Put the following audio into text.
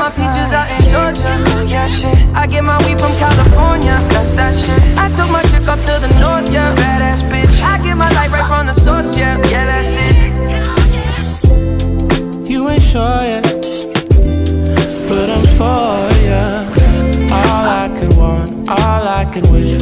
my peaches out in Georgia. Yeah, shit. I get my weed from California. That's that shit. I took my chick up to the north, yeah. Badass bitch. I get my light right from the source, yeah. Yeah, that's it. You ain't sure yet, but I'm for ya. All I could want, all I could wish